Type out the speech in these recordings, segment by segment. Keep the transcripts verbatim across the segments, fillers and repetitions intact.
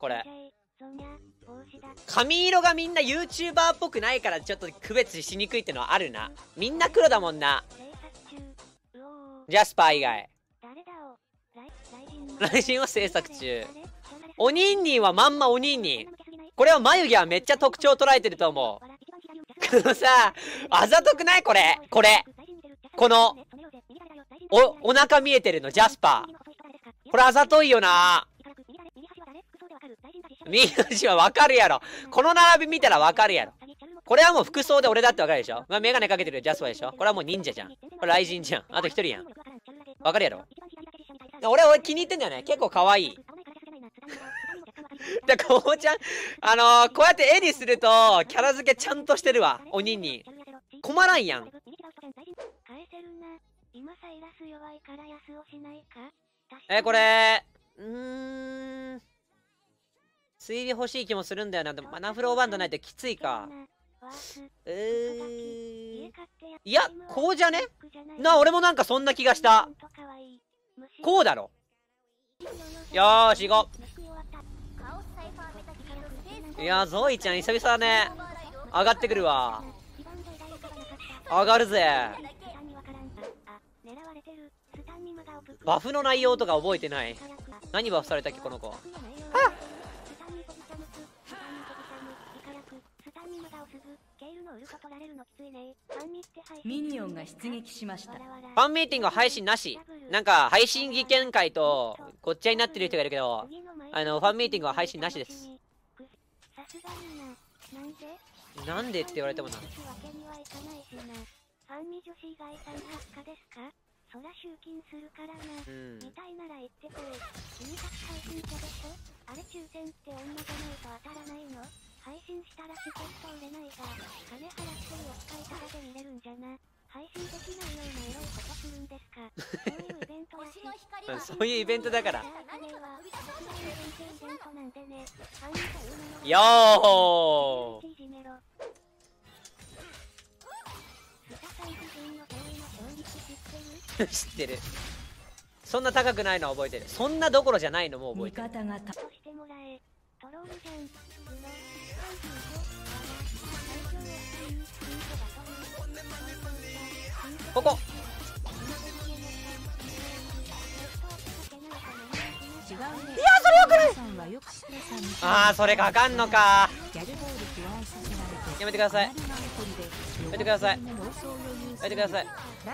これ。髪色がみんな YouTuber っぽくないからちょっと区別しにくいってのはあるな。みんな黒だもんな。ジャスパー以外。ライジンは制作中。おにんにんはまんまおにんにん。これは眉毛はめっちゃ特徴捉えてると思う。このさ、あざとくないこれ。これ。この、お、お腹見えてるの、ジャスパー。これあざといよな。ミーシはわかるやろ。この並び見たらわかるやろ。これはもう服装で俺だってわかるでしょ。まあ、メガネかけてるジャスパーでしょ。これはもう忍者じゃん。これ雷神じゃん。あと一人やん。わかるやろ。俺、俺気に入ってんだよね。結構可愛い。で、こうちゃん、あのー、こうやって絵にすると、キャラ付けちゃんとしてるわ。おにんに。困らんやん。え、これ、うーん。推理欲しい気もするんだよな。でも、マナフローバンドないときついか。うー。いや、こうじゃねな、俺もなんかそんな気がした。こうだろ。よーし、行こう。いや、ゾイちゃん久々だね。上がってくるわ。上がるぜ。バフの内容とか覚えてない。何バフされたっけこの子。はっ。 ミニオンが出撃しました。ファンミーティングは配信なし。なんか配信技研会とごっちゃになってる人がいるけど、あのファンミーティングは配信なしです。なんでって言われてもな。そら集金するからな、うん、みたいなら言ってこい。君たち配信者でしょ。あれ抽選って女じゃないと当たらないの。配信したらチケット売れないが、金払ってお使いタダで見れるんじゃな。配信できないようなエロいことするんですか。そういうイベントらしい。そういうイベントだから。よー知ってる。そんな高くないのは覚えてる。そんなどころじゃないのも覚えてる。ここいや、それよくない。ああ、それかかんのか。やめてください。やめてください。やめてください。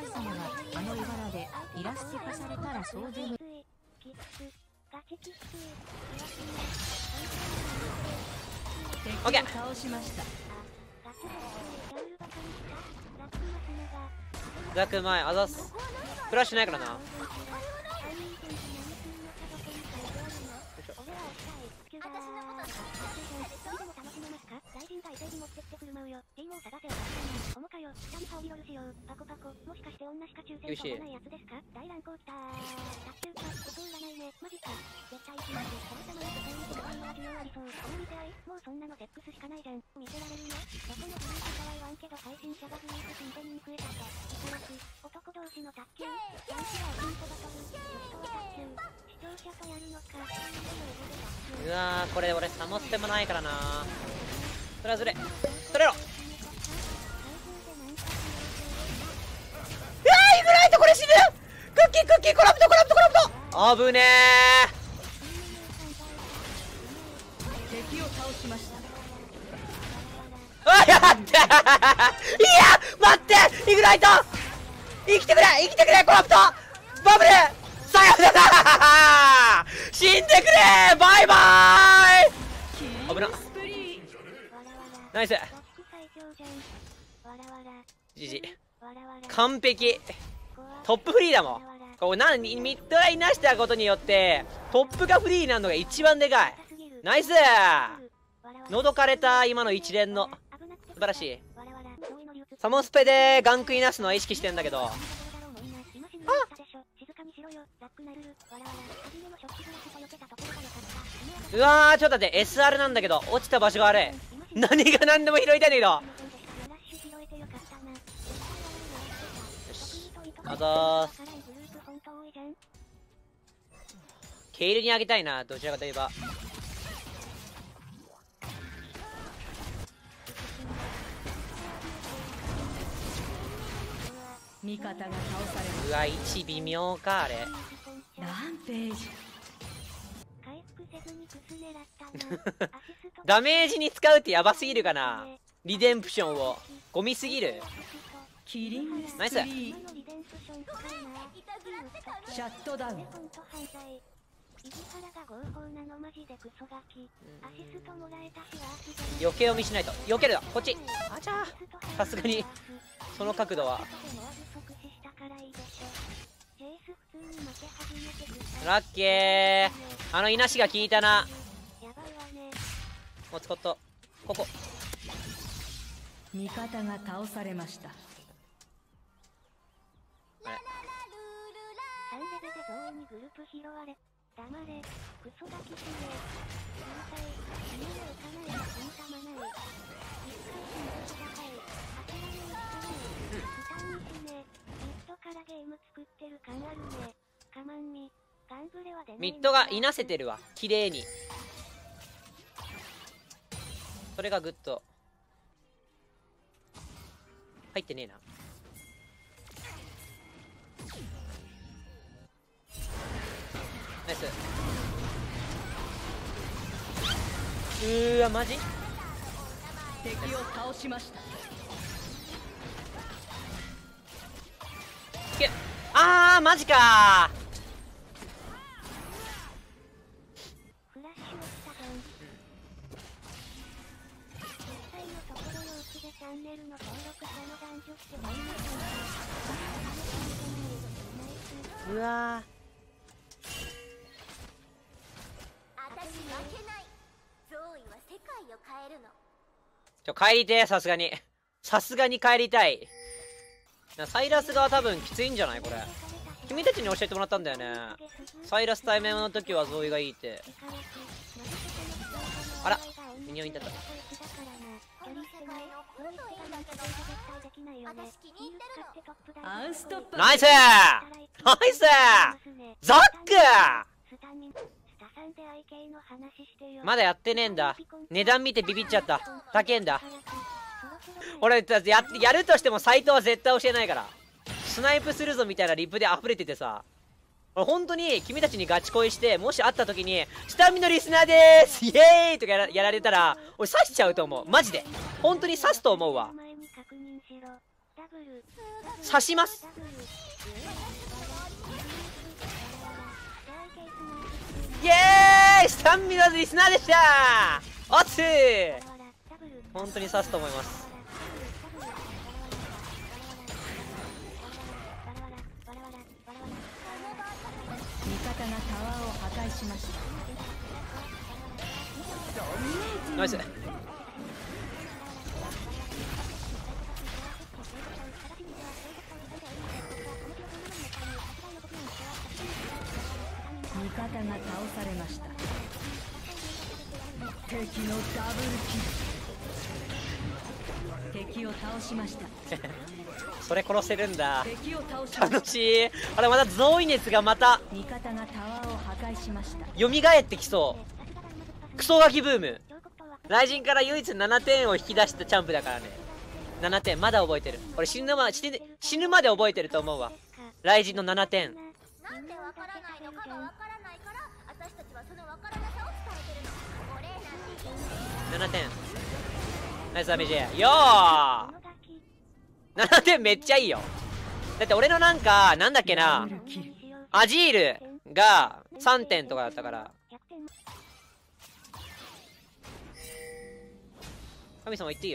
オッケー。ザク前あざす。フラッシュないからな。厳しい。うわー、これ俺サモステもないからな。それはずれそれろ。うわー、イグライトこれ死ぬ。クッキークッキーコラプトコラプトコラプト。あぶねー。敵を倒しました。あ、やったー。いや待って、イグライト生きてくれ生きてくれ。コラプトバブルさよなら死んでくれ。バイバーイ。危な。ナイス。ジジ完璧。トップフリーだもん。こうなミッドラインなしたことによってトップがフリーになるのが一番でかい。ナイス。のどかれた今の一連の素晴らしい。サモスペでガンクイなすのは意識してんだけど、あっ、うわー、ちょっと待って、 エスアール なんだけど落ちた場所が悪い。何が何でも拾いたいんだけど。よし、あざーす。ケイルにあげたいな、どちらかといえば。 味方が倒されます。 うわ、位置微妙かあれ。 ランページ。 回復せずにクス狙ったな。アシストダメージに使うってヤバすぎるかな。リデンプションをゴミすぎる。 キリングスナイス。 リー。シャットダウン。 ほんと犯罪。イジハラが合法なのマジでクソガキ。アシストもらえたしワースで余計読みしないと。避けるよこっち。あちゃー、さすがにその角度はラッキー。あのいなしが効いたな。もう使った。ここ味方が倒されました。 あれさんレベでゾーンにグループ拾われ黙れクソガキしねえ天才今の浮かないが死んたまない一回死んでください諦めにしねえ負担にしねえミッドからゲーム作ってる感あるねかまんみガンブレは出ない。 ミッドがいなせてるわ綺麗に。それがグッド入ってねえな。ナイス。うーわマジ敵を倒しました。 いけ。あーマジかフラッシュ落ちたじゃん。実際のところのうちでチャンネルの登録者の男女してもいいのかな。 ー。うわーちょ帰りてー。さすがにさすがに帰りたいな。サイラスが多分きついんじゃないこれ。君たちに教えてもらったんだよね。サイラス対面の時はゾーイがいいって。あらミニオンいたった。 アンストッパー。 ナイスナイスザック。まだやってねえんだ。値段見てビビっちゃった。高えんだ。俺ややるとしてもサイトは絶対教えないから。スナイプするぞみたいなリップで溢れててさ、俺本当に君たちにガチ恋して、もし会った時に「下見のリスナーでーすイエーイ!」とかや ら, やられたら俺刺しちゃうと思う。マジで本当に刺すと思うわ。刺します。イエーイ下見のリスナーでしたー。おつー本当に刺すと思います。 味方がタワーを破壊しました。 ナイス。 味方が倒されました。敵のダブルキル。敵を倒しました。 それ殺せるんだ。 敵を倒しました。 楽しい。あれまたゾーイ熱がまた味方がタワーを破壊しました。 蘇ってきそう。クソガキブーム。雷神から唯一ななてんを引き出したチャンプだからね。ななてんまだ覚えてる。俺死ぬま死ぬ死ぬまで覚えてると思うわ。雷神のななてん。 なんでわからないのかがわからないから私たちはそのわからなさを伝えてるの。俺なんてななてんナイスダメージよー。ななてんめっちゃいいよ。だって俺のなんかなんだっけな、アジールがさんてんとかだったから。神様言っていいよ。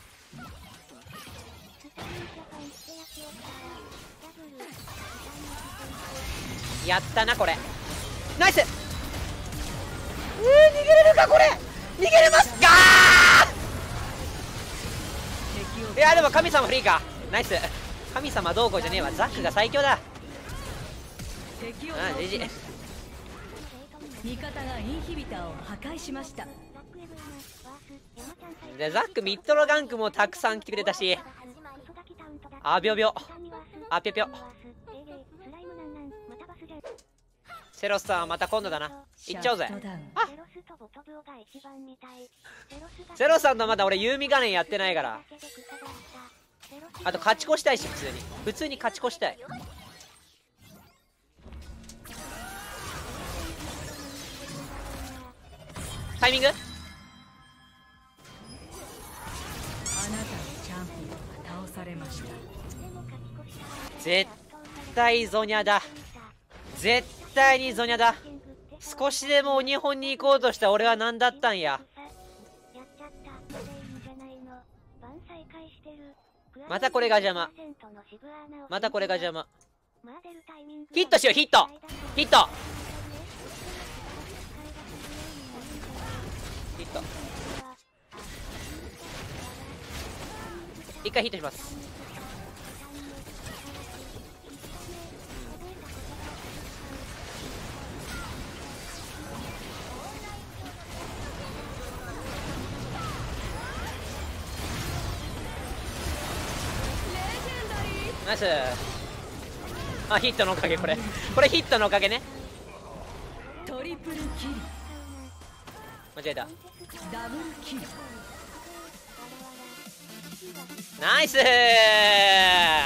やったなこれ。ナイス。うー逃げれるかこれ。逃げれますかー。いやでも神様フリーか。ナイス。神様どうこうじゃねえわ。ザックが最強だ。ああジジ。 味方がインヒビターを破壊しました。 でザックミッドのガンクもたくさん来てくれたし、あびょびょあぴょぴょ。セロスさんはまた今度だな。行っちゃおうぜ。あセロスさんとまだ俺ユーミガレンやってないから。 あと勝ち越したいし、普通に普通に勝ち越したい。タイミング。 あなたのチャンピオンが倒されました。 絶対ゾニャだ、絶対にゾニャだ。少しでも鬼本に行こうとした俺は何だったんや。またこれが邪魔、またこれが邪魔。ヒットしよう、ヒットヒットヒット。一回ヒットします。ナイス。あ、ヒットのおかげ。これこれヒットのおかげね。 トリプルキル。 間違えた。 ダブルキル。 ナイスー。